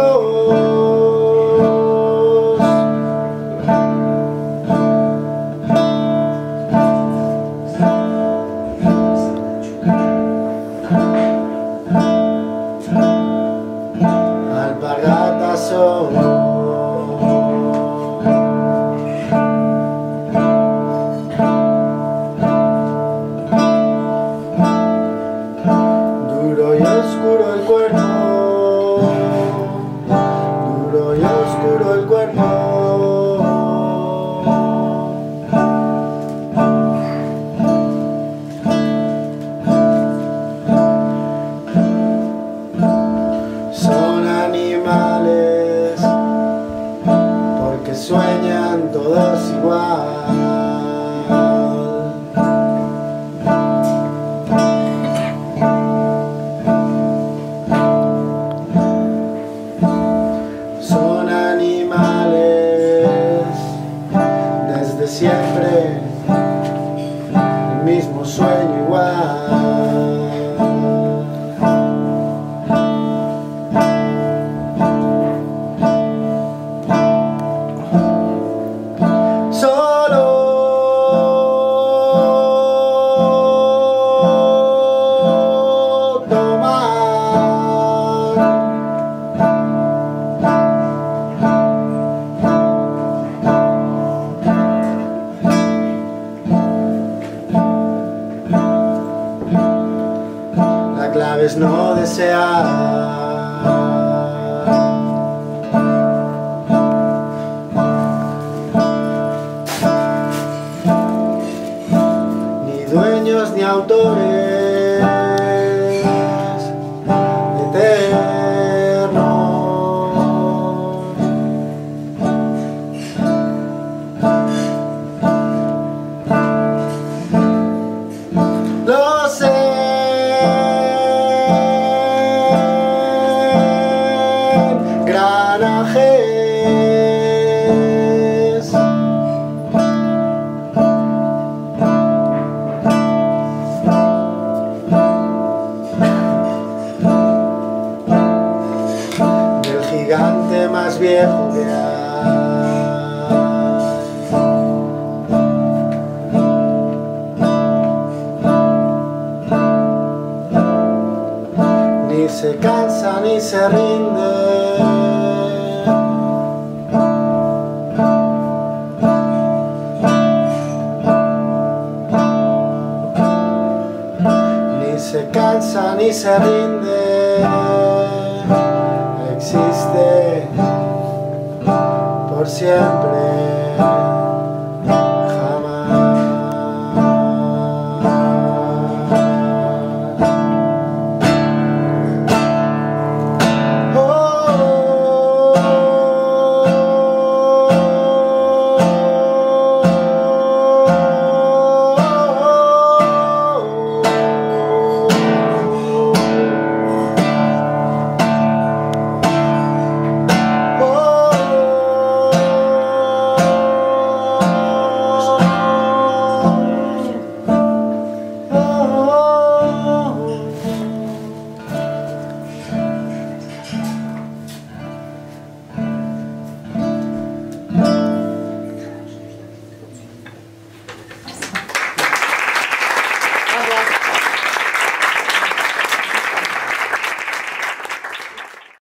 Alpargatas somos. Duro y oscuro el cuerpo, duro y oscuro el cuerpo. Son animales porque sueñan todos igual. Son animales desde siempre, el mismo sueño igual. La clave es no desear, ni dueños ni autores eternos. Lo sé. Granajes, del gigante más viejo que hay. Ni se cansa ni se rinde, ni se cansa ni se rinde, existe por siempre.